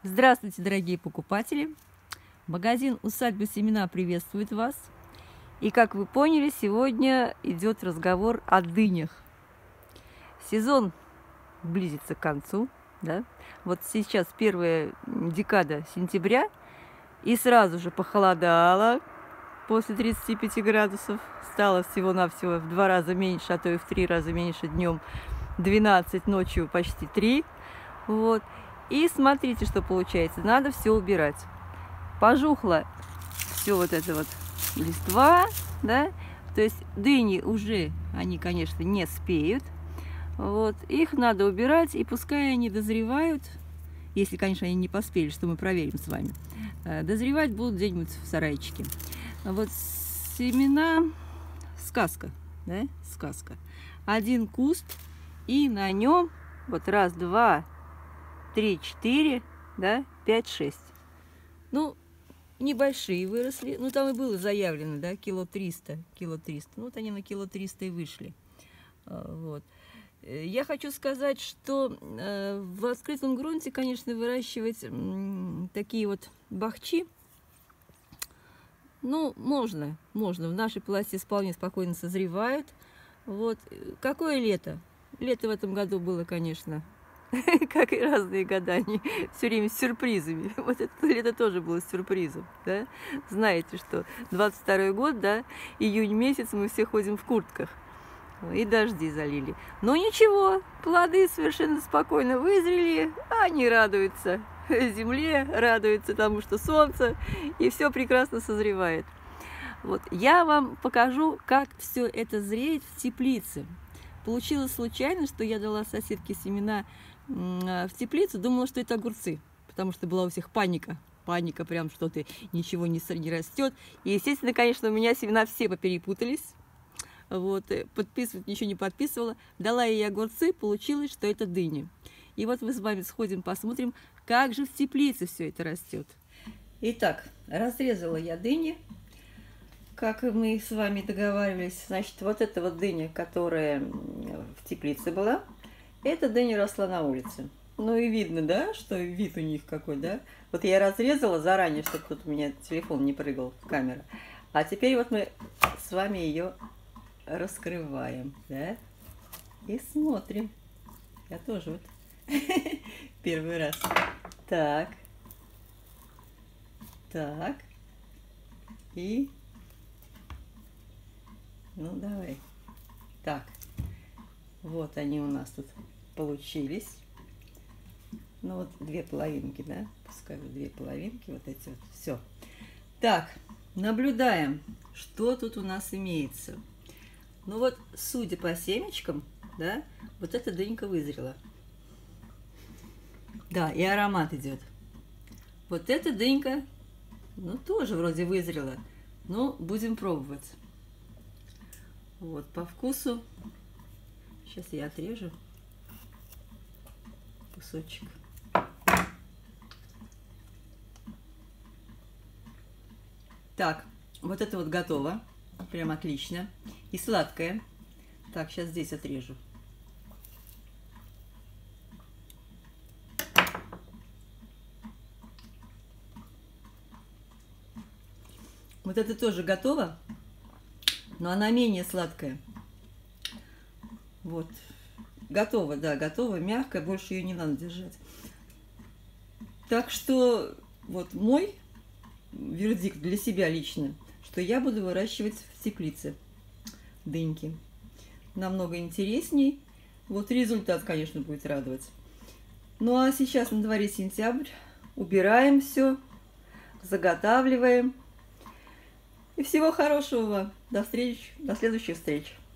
Здравствуйте, дорогие покупатели! Магазин «Усадьба Семена» приветствует вас. И, как вы поняли, сегодня идет разговор о дынях. Сезон близится к концу, да? Вот сейчас первая декада сентября, и сразу же похолодало после 35 градусов. Стало всего-навсего в 2 раза меньше, а то и в 3 раза меньше днем. 12, ночью почти 3. Вот. И смотрите, что получается. Надо все убирать. Пожухло все вот это вот листва, да. То есть дыни уже, они, конечно, не спеют. Вот. Их надо убирать, и пускай они дозревают, если, конечно, они не поспели, что мы проверим с вами. Дозревать будут где-нибудь в сарайчике. Вот семена сказка, да, сказка. Один куст, и на нем вот раз, два, 3, 4, да, 5, 6. Ну, небольшие выросли. Ну, там и было заявлено, да, кило 300. Ну, вот они на кило 300 и вышли. Вот. Я хочу сказать, что в открытом грунте, конечно, выращивать такие вот бахчи, ну, можно. В нашей полосе вполне спокойно созревают. Вот. Какое лето? Лето в этом году было, конечно, как и разные года, они все время с сюрпризами. Вот это лето тоже было с сюрпризом, да? Знаете, что 22-й год, да, июнь месяц, мы все ходим в куртках. И дожди залили. Но ничего, плоды совершенно спокойно вызрели, они радуются земле, радуются тому, что солнце, и все прекрасно созревает. Вот, я вам покажу, как все это зреет в теплице. Получилось случайно, что я дала соседке семена в теплицу, думала, что это огурцы, потому что была у всех паника, прям что-то, ничего не растет. И, естественно, конечно, у меня семена все поперепутались. Вот, подписывать ничего не подписывала. Дала ей огурцы, получилось, что это дыни. И вот мы с вами сходим, посмотрим, как же в теплице все это растет. Итак, разрезала я дыни, как мы с вами договаривались. Значит, вот эта вот дыня, которая в теплице была, эта дыня росла на улице. Ну и видно, да, что вид у них какой, да? Вот я разрезала заранее, чтобы тут у меня телефон не прыгал в камеру. А теперь вот мы с вами ее раскрываем, да? И смотрим. Я тоже вот первый раз. Так. И... Ну, давай. Так. Вот они у нас тут получились. Ну, вот 2 половинки, да? Пускай вот 2 половинки, вот эти вот. Все. Так, наблюдаем, что тут у нас имеется. Ну, вот, судя по семечкам, да, вот эта дынька вызрела. Да, и аромат идет. Вот эта дынька, ну, тоже вроде вызрела. Но будем пробовать. Вот, по вкусу. Сейчас я отрежу кусочек. Так, вот это вот готово. Прям отлично. И сладкое. Так, сейчас здесь отрежу. Вот это тоже готово, но она менее сладкая. Вот. Готово, да, готово, мягкая, больше ее не надо держать. Так что вот мой вердикт для себя лично, что я буду выращивать в теплице дыньки. Намного интересней. Вот результат, конечно, будет радовать. Ну а сейчас на дворе сентябрь. Убираем все, заготавливаем. И всего хорошего вам. До следующих встреч.